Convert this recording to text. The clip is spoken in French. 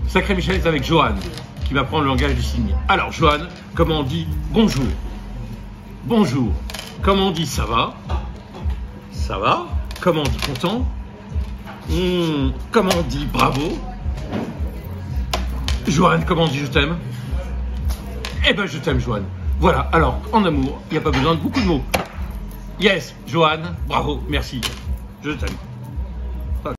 Sacré Michel est avec Johan, qui m'apprend le langage du signe. Alors, Johan, comment on dit bonjour? Bonjour. Comment on dit ça va? Ça va. Comment on dit content? Comment on dit bravo? Johan, comment on dit je t'aime? Eh ben, je t'aime, Johan. Voilà, alors, en amour, il n'y a pas besoin de beaucoup de mots. Yes, Johan, bravo, merci. Je t'aime.